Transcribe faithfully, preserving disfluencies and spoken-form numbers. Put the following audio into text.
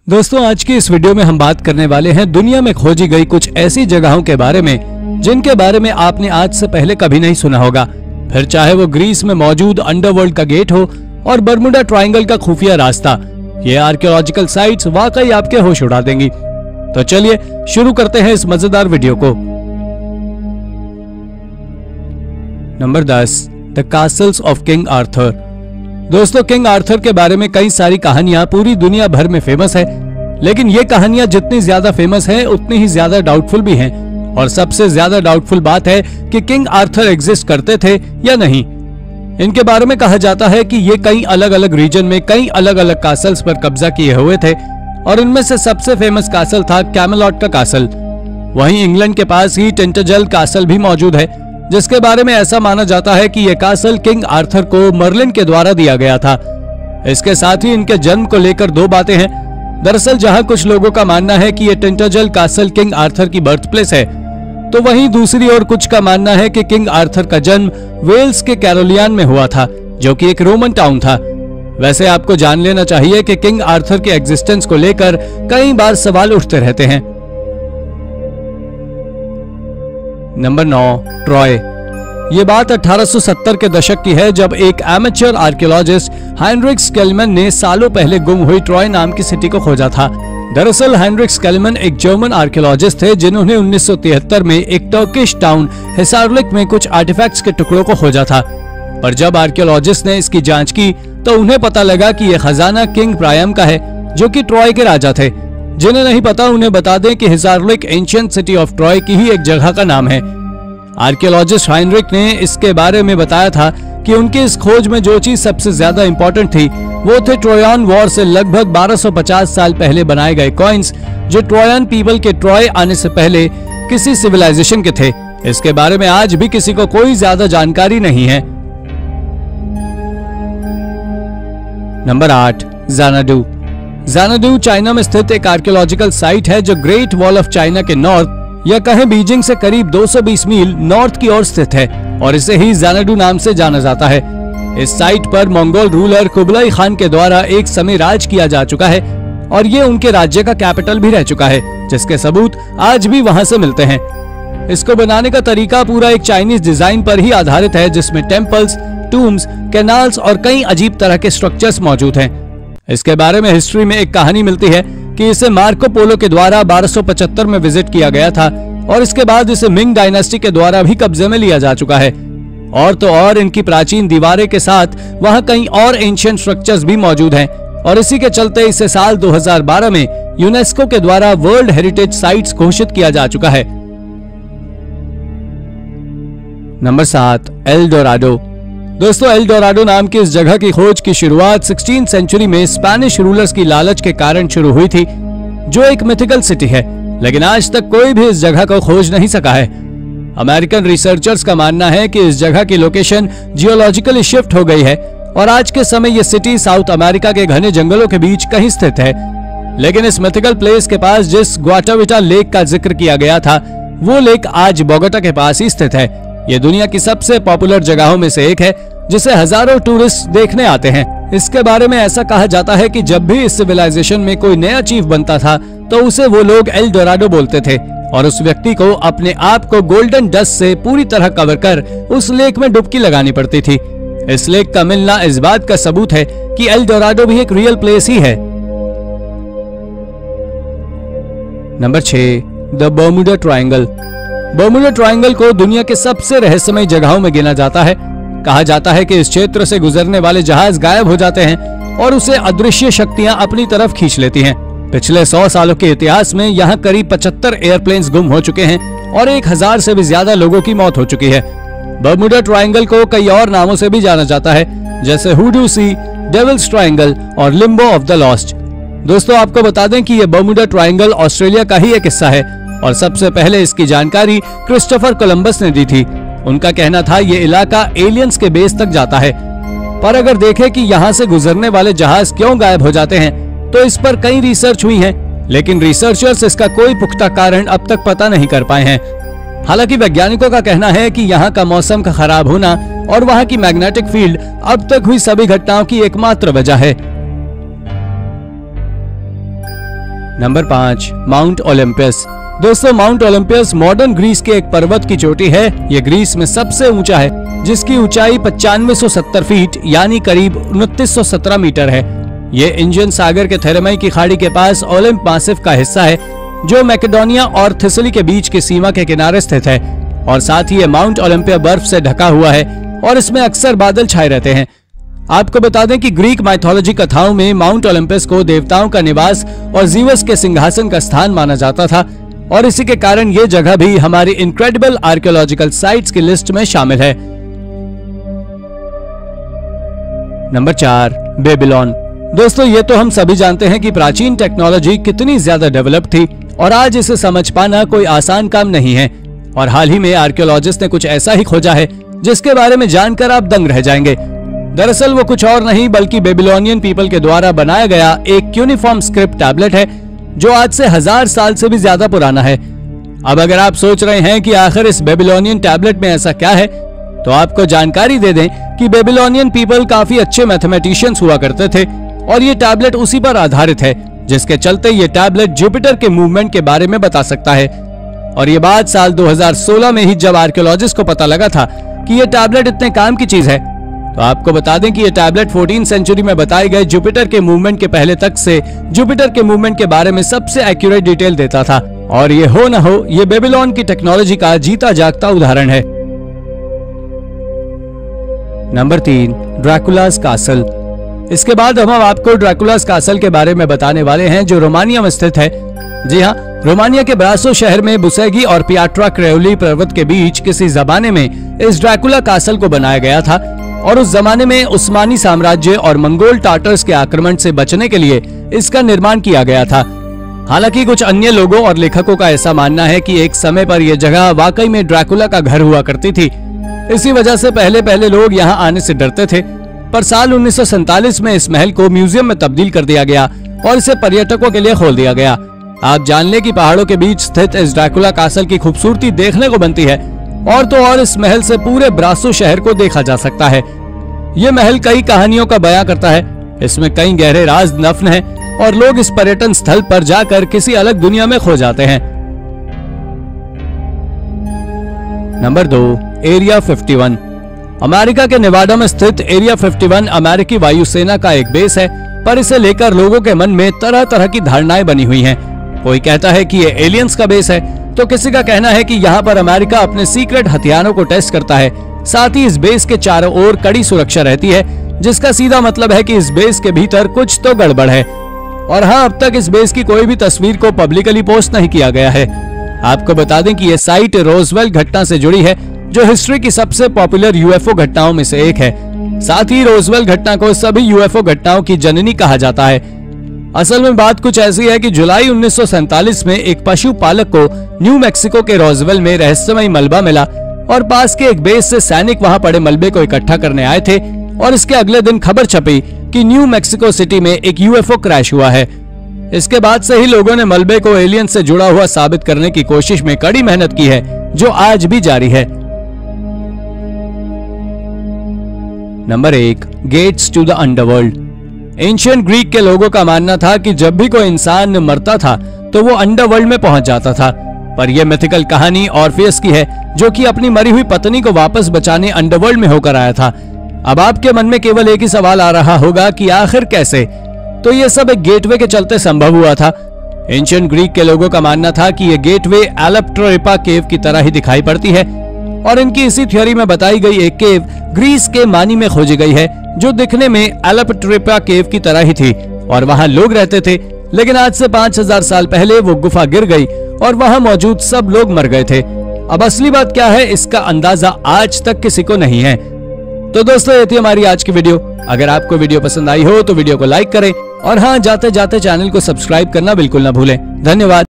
दोस्तों आज की इस वीडियो में हम बात करने वाले हैं दुनिया में खोजी गई कुछ ऐसी जगहों के बारे में जिनके बारे में आपने आज से पहले कभी नहीं सुना होगा। फिर चाहे वो ग्रीस में मौजूद अंडरवर्ल्ड का गेट हो और बर्मुडा ट्रायंगल का खुफिया रास्ता, ये आर्कियोलॉजिकल साइट्स वाकई आपके होश उड़ा देंगी। तो चलिए शुरू करते हैं इस मजेदार वीडियो को। नंबर दस, the castles of king Arthur. दोस्तों किंग आर्थर के बारे में कई सारी कहानियां पूरी दुनिया भर में फेमस है, लेकिन ये कहानियां जितनी ज्यादा फेमस है उतनी ही ज्यादा डाउटफुल भी हैं। और सबसे ज्यादा डाउटफुल बात है कि किंग आर्थर एग्जिस्ट करते थे या नहीं। इनके बारे में कहा जाता है कि ये कई अलग अलग रीजन में कई अलग अलग कासल्स पर कब्जा किए हुए थे और इनमें से सबसे फेमस कासल था कैमेलॉट का कासल। वहीं इंग्लैंड के पास ही टिंटरजेल कासल भी मौजूद है, जिसके बारे में ऐसा माना जाता है कि यह कासल किंग आर्थर को मर्लिन के द्वारा दिया गया था। इसके साथ ही इनके जन्म को लेकर दो बातें हैं। दरअसल जहां कुछ लोगों का मानना है कि यह टिंटरजेल कासल किंग आर्थर की बर्थ प्लेस है, तो वहीं दूसरी ओर कुछ का मानना है कि किंग आर्थर का जन्म वेल्स के कैरोलियन में हुआ था, जो कि एक रोमन टाउन था। वैसे आपको जान लेना चाहिए कि किंग आर्थर के एग्जिस्टेंस को लेकर कई बार सवाल उठते रहते हैं। नंबर नौ, ट्रॉय। ये बात अठारह सौ सत्तर के दशक की है, जब एक एमेच्योर आर्कियोलॉजिस्ट हाइनरिक स्केलमैन ने सालों पहले गुम हुई ट्रॉय नाम की सिटी को खोजा था। दरअसल हाइनरिक स्केलमैन एक जर्मन आर्कियोलॉजिस्ट थे जिन्होंने उन्नीस सौ तिहत्तर में एक टर्किश टाउन हिसारलिक में कुछ आर्टिफैक्ट्स के टुकड़ों को खोजा था। पर जब आर्कियोलॉजिस्ट ने इसकी जांच की तो उन्हें पता लगा कि यह खजाना किंग प्रायम का है, जो कि ट्रॉय के राजा थे। जिन्हें नहीं पता उन्हें बता दें कि Hisarlik ancient city of Troy की ही एक जगह का नाम है। आर्कियोलॉजिस्ट हाइनरिक ने इसके बारे में बताया था कि उनकी इस खोज में जो चीज सबसे ज्यादा इंपॉर्टेंट थी वो थे ट्रोयन वॉर से लगभग बारह सौ पचास साल पहले बनाए गए कॉइन्स, जो ट्रोयन पीपल के ट्रॉय आने से पहले किसी सिविलाइजेशन के थे। इसके बारे में आज भी किसी को कोई ज्यादा जानकारी नहीं है। नंबर आठ, ज़ानाडू। ज़ानाडू चाइना में स्थित एक आर्कियोलॉजिकल साइट है जो ग्रेट वॉल ऑफ चाइना के नॉर्थ या कहें बीजिंग से करीब दो सौ बीस मील नॉर्थ की ओर स्थित है और इसे ही ज़ानाडू नाम से जाना जाता है। इस साइट पर मंगोल रूलर कुबलाई खान के द्वारा एक समय राज किया जा चुका है और ये उनके राज्य का कैपिटल भी रह चुका है, जिसके सबूत आज भी वहां से मिलते हैं। इसको बनाने का तरीका पूरा एक चाइनीज डिजाइन पर ही आधारित है, जिसमें टेम्पल्स, टूम्स, कैनाल्स और कई अजीब तरह के स्ट्रक्चर्स मौजूद हैं। इसके बारे में हिस्ट्री में एक कहानी मिलती है कि इसे मार्को पोलो के द्वारा बारह सौ पचहत्तर में विजिट किया गया था और इसके बाद इसे मिंग डायनेस्टी के द्वारा भी कब्जे में लिया जा चुका है। और तो और इनकी प्राचीन दीवारें के साथ वहां कई और एंशिएंट स्ट्रक्चर्स भी मौजूद हैं और इसी के चलते इसे साल दो हज़ार बारह में यूनेस्को के द्वारा वर्ल्ड हेरिटेज साइट्स घोषित किया जा चुका है। नंबर सात, एल डोराडो। दोस्तों एल डोराडो नाम की इस जगह की खोज की शुरुआत सोलहवीं सेंचुरी में स्पेनिश रूलर्स की लालच के कारण शुरू हुई थी, जो एक मिथिकल सिटी है, लेकिन आज तक कोई भी इस जगह को खोज नहीं सका है। अमेरिकन रिसर्चर्स का मानना है कि इस जगह की लोकेशन जियोलॉजिकली शिफ्ट हो गई है और आज के समय यह सिटी साउथ अमेरिका के घने जंगलों के बीच कहीं स्थित है। लेकिन इस मिथिकल प्लेस के पास जिस ग्वाटाविटा लेक का जिक्र किया गया था, वो लेक आज बोगोटा के पास ही स्थित है। ये दुनिया की सबसे पॉपुलर जगहों में से एक है, जिसे हजारों टूरिस्ट देखने आते हैं। इसके बारे में ऐसा कहा जाता है कि जब भी इस सिविलाइजेशन में कोई नया चीफ बनता था तो उसे वो लोग एल डोराडो बोलते थे और उस व्यक्ति को अपने आप को गोल्डन डस्ट से पूरी तरह कवर कर उस लेक में डुबकी लगानी पड़ती थी। इस लेक का मिलना इस बात का सबूत है कि एल डोराडो भी एक रियल प्लेस ही है। नंबर छह, the Bermuda triangle. Bermuda triangle को दुनिया के सबसे रहस्यमय जगहों में गिना जाता है। कहा जाता है कि इस क्षेत्र से गुजरने वाले जहाज गायब हो जाते हैं और उसे अदृश्य शक्तियां अपनी तरफ खींच लेती हैं। पिछले सौ सालों के इतिहास में यहाँ करीब पचहत्तर एयरप्लेन्स गुम हो चुके हैं और एक हजार से भी ज्यादा लोगों की मौत हो चुकी है। बर्मुडा ट्रायंगल को कई और नामों से भी जाना जाता है, जैसे हुडू सी, डेविल्स ट्रायंगल और लिम्बो ऑफ द लॉस्ट। दोस्तों आपको बता दें कि यह बर्मुडा ट्रायंगल ऑस्ट्रेलिया का ही एक हिस्सा है और सबसे पहले इसकी जानकारी क्रिस्टोफर कोलंबस ने दी थी। उनका कहना था ये इलाका एलियंस के बेस तक जाता है। पर अगर देखें कि यहाँ से गुजरने वाले जहाज क्यों गायब हो जाते हैं, तो इस पर कई रिसर्च हुई है, लेकिन रिसर्चर्स इसका कोई पुख्ता कारण अब तक पता नहीं कर पाए हैं। हालांकि वैज्ञानिकों का कहना है कि यहाँ का मौसम का खराब होना और वहाँ की मैग्नेटिक फील्ड अब तक हुई सभी घटनाओं की एकमात्र वजह है। नंबर पाँच, माउंट ओलंपस। दोस्तों, माउंट ओलंपस मॉडर्न ग्रीस के एक पर्वत की चोटी है। ये ग्रीस में सबसे ऊंचा है, जिसकी ऊंचाई पचानवे सौ सत्तर फीट यानी करीब उनतीस सौ सत्रह मीटर है। ये इंडियन सागर के थेरेमई की खाड़ी के पास ओलंप मासिफ का हिस्सा है, जो मैकेडोनिया और थिसली के बीच की सीमा के किनारे स्थित है। और साथ ही ये माउंट ओलंपिया बर्फ से ढका हुआ है और इसमें अक्सर बादल छाए रहते हैं। आपको बता दें कि ग्रीक माइथोलॉजी कथाओं में माउंट ओलंपस को देवताओं का निवास और जीवस के सिंहासन का स्थान माना जाता था, और इसी के कारण ये जगह भी हमारी इनक्रेडिबल आर्कियोलॉजिकल साइट्स की लिस्ट में शामिल है। नंबर चार, बेबीलोन। दोस्तों, ये तो हम सभी जानते हैं कि प्राचीन टेक्नोलॉजी कितनी ज्यादा डेवलप थी और आज इसे समझ पाना कोई आसान काम नहीं है। और हाल ही में आर्कियोलॉजिस्ट ने कुछ ऐसा ही खोजा है जिसके बारे में जानकर आप दंग रह जाएंगे। दरअसल वो कुछ और नहीं बल्कि बेबीलोनियन पीपल के द्वारा बनाया गया एक यूनिफॉर्म स्क्रिप्ट टैबलेट है, जो आज से हजार साल से भी ज्यादा पुराना है। अब अगर आप सोच रहे हैं कि आखिर इस बेबीलोनियन टैबलेट में ऐसा क्या है, तो आपको जानकारी दे दें कि बेबीलोनियन पीपल काफी अच्छे मैथमेटिशियंस हुआ करते थे और ये टैबलेट उसी पर आधारित है, जिसके चलते ये टैबलेट जुपिटर के मूवमेंट के बारे में बता सकता है। और ये बात साल दो हज़ार सोलह में ही जब आर्कियोलॉजिस्ट को पता लगा था कि ये टैबलेट इतने काम की चीज है। तो आपको बता दें कि ये टैबलेट चौदहवीं सेंचुरी में बताए गए जुपिटर के मूवमेंट के पहले तक से जुपिटर के मूवमेंट के बारे में सबसे एक्यूरेट डिटेल देता था। और ये हो न हो, ये बेबीलोन की टेक्नोलॉजी का जीता जागता उदाहरण है। नंबर तीन, ड्रैकुलास कासल। इसके बाद हम आपको ड्रैकुलास कासल के बारे में बताने वाले हैं, जो रोमानिया में स्थित है। जी हाँ, रोमानिया के ब्रासो शहर में बुसेगी और पियाट्रा क्रेओली पर्वत के बीच किसी जमाने में इस ड्रैकुला कासल को बनाया गया था। और उस जमाने में उस्मानी साम्राज्य और मंगोल टाटर्स के आक्रमण से बचने के लिए इसका निर्माण किया गया था। हालांकि कुछ अन्य लोगों और लेखकों का ऐसा मानना है कि एक समय पर यह जगह वाकई में ड्रैकुला का घर हुआ करती थी। इसी वजह से पहले पहले लोग यहाँ आने से डरते थे। पर साल उन्नीस सौ सैंतालीस में इस महल को म्यूजियम में तब्दील कर दिया गया और इसे पर्यटकों के लिए खोल दिया गया। आप जान लें कि पहाड़ों के बीच स्थित इस ड्रैकुला कासल की खूबसूरती देखने को बनती है, और तो और इस महल से पूरे ब्रासो शहर को देखा जा सकता है। ये महल कई कहानियों का बयां करता है। इसमें कई गहरे राज दफन हैं और लोग इस पर्यटन स्थल पर जाकर किसी अलग दुनिया में खो जाते हैं। नंबर दो, एरिया इक्यावन। अमेरिका के नेवाडा में स्थित एरिया इक्यावन अमेरिकी वायुसेना का एक बेस है, पर इसे लेकर लोगों के मन में तरह तरह की धारणाएं बनी हुई हैं। कोई कहता है कि ये एलियंस का बेस है, तो किसी का कहना है कि यहाँ पर अमेरिका अपने सीक्रेट हथियारों को टेस्ट करता है। साथ ही इस बेस के चारों ओर कड़ी सुरक्षा रहती है, जिसका सीधा मतलब है कि इस बेस के भीतर कुछ तो गड़बड़ है। और हाँ, अब तक इस बेस की कोई भी तस्वीर को पब्लिकली पोस्ट नहीं किया गया है। आपको बता दें कि यह साइट रोजवेल घटना से जुड़ी है, जो हिस्ट्री की सबसे पॉपुलर यूएफओ घटनाओं में से एक है। साथ ही रोजवेल घटना को सभी यूएफओ घटनाओं की जननी कहा जाता है। असल में बात कुछ ऐसी है कि जुलाई उन्नीस सौ सैंतालीस में एक पशु पालक को न्यू मैक्सिको के रोजवेल में रहस्यमय मलबा मिला और पास के एक बेस से सैनिक वहां पड़े मलबे को इकट्ठा करने आए थे। और इसके अगले दिन खबर छपी कि न्यू मैक्सिको सिटी में एक यूएफओ क्रैश हुआ है। इसके बाद से ही लोगों ने मलबे को एलियन से जुड़ा हुआ साबित करने की कोशिश में कड़ी मेहनत की है, जो आज भी जारी है। नंबर एक, gates to the underworld. Ancient Greek के लोगों का मानना था कि जब भी कोई इंसान मरता था तो वो अंडरवर्ल्ड में पहुंच जाता था। पर यह मिथिकल कहानी ऑर्फियस की है, जो कि अपनी मरी हुई पत्नी को वापस बचाने अंडरवर्ल्ड में होकर आया था। अब आपके मन में केवल एक ही सवाल आ रहा होगा कि आखिर कैसे? तो यह सब एक गेटवे के चलते संभव हुआ था। एंशिएंट ग्रीक के लोगों का मानना था कि यह गेटवे एलेप्टोरिपा केव की तरह ही दिखाई पड़ती है, और इनकी इसी थ्योरी में बताई गई एक केव ग्रीस के मानी में खोजी गई है, जो दिखने में एलेप्टोरिपा केव की तरह ही थी और वहां लोग रहते थे। लेकिन आज से पांच हजार साल पहले वो गुफा गिर गई और वहां मौजूद सब लोग मर गए थे। अब असली बात क्या है, इसका अंदाजा आज तक किसी को नहीं है। तो दोस्तों, ये थी हमारी आज की वीडियो। अगर आपको वीडियो पसंद आई हो तो वीडियो को लाइक करें, और हाँ, जाते जाते चैनल को सब्सक्राइब करना बिल्कुल ना भूलें। धन्यवाद।